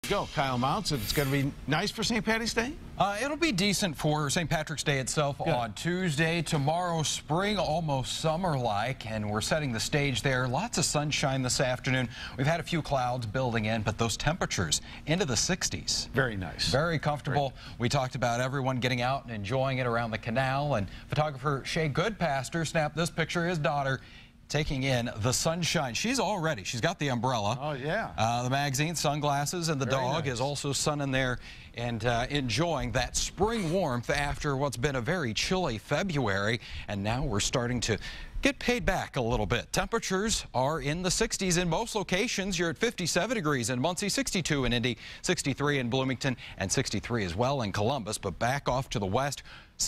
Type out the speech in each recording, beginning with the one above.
Go, Kyle Mounts. It's going to be nice for St. Patty's Day? It'll be decent for St. Patrick's Day itself on Tuesday. Tomorrow, spring, almost summer-like, and we're setting the stage there. Lots of sunshine this afternoon. We've had a few clouds building in, but those temperatures into the 60s. Very nice. Very comfortable. We talked about everyone getting out and enjoying it around the canal, and photographer Shay Goodpaster snapped this picture of his daughter taking in the sunshine. She's got the umbrella. Oh, yeah. The magazine, sunglasses, and the Very dog nice. is also sunning there and enjoying that spring warmth after what's been a very chilly February. And now we're starting to get paid back a little bit. Temperatures are in the 60s in most locations. You're at 57 degrees in Muncie, 62 in Indy, 63 in Bloomington, and 63 as well in Columbus. But back off to the west,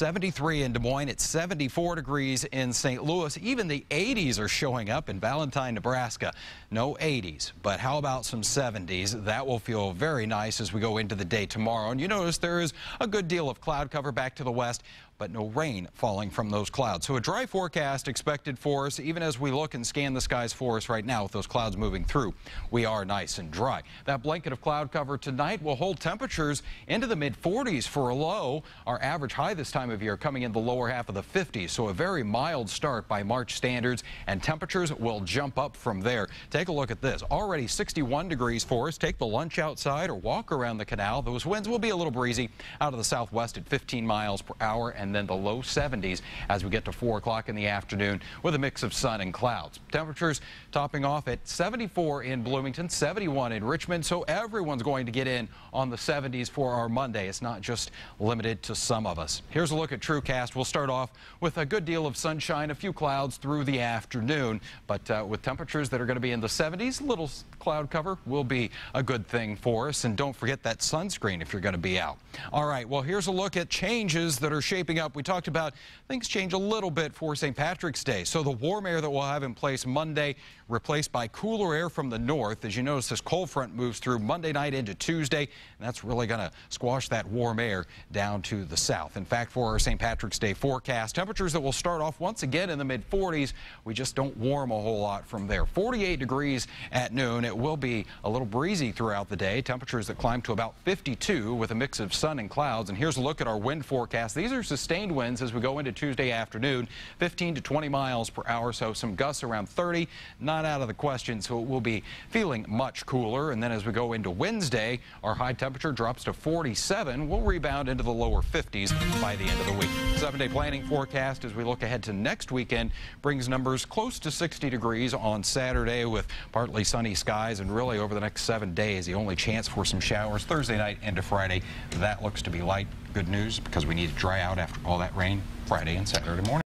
73 in Des Moines. It's 74 degrees in St. Louis. Even the 80s are showing up in Valentine, Nebraska. No 80s, but how about some 70s? That will feel very nice as we go into the day tomorrow. And you notice there is a good deal of cloud cover back to the west, but no rain falling from those clouds. So a dry forecast expected for us, even as we look and scan the skies for us right now with those clouds moving through. We are nice and dry. That blanket of cloud cover tonight will hold temperatures into the mid-40s for a low. Our average high this time of year coming in the lower half of the 50s, so a very mild start by March standards, and temperatures will jump up from there. Take a look at this. Already 61 degrees for us. Take the lunch outside or walk around the canal. Those winds will be a little breezy out of the southwest at 15 miles per hour, and then the low 70s as we get to 4 o'clock in the afternoon with a mix of sun and clouds. Temperatures topping off at 74 in Bloomington, 71 in Richmond, so everyone's going to get in on the 70s for our Monday. It's not just limited to some of us. Here's a look at TrueCast. We'll start off with a good deal of sunshine, a few clouds through the afternoon, but with temperatures that are going to be in the 70s, little cloud cover will be a good thing for us. And don't forget that sunscreen if you're going to be out. All right, well, here's a look at changes that are shaping up. We talked about things change a little bit for St. Patrick's Day. So the warm air that we'll have in place Monday replaced by cooler air from the north. As you notice, this cold front moves through Monday night into Tuesday, and that's really going to squash that warm air down to the south. In fact, for our St. Patrick's Day forecast, temperatures that will start off once again in the mid-40s. We just don't warm a whole lot from there. 48 degrees at noon. It will be a little breezy throughout the day. Temperatures that climb to about 52 with a mix of sun and clouds. And here's a look at our wind forecast. These are sustained winds as we go into Tuesday afternoon, 15 to 20 miles per hour. So some gusts around 30, not out of the question. So it will be feeling much cooler. And then as we go into Wednesday, our high temperature drops to 47. We'll rebound into the lower 50s by the end of the week. 7-day planning forecast as we look ahead to next weekend brings numbers close to 60 degrees on Saturday with partly sunny skies, and really over the next 7 days the only chance for some showers Thursday night into Friday. That looks to be light. Good news because we need to dry out after all that rain Friday and Saturday morning.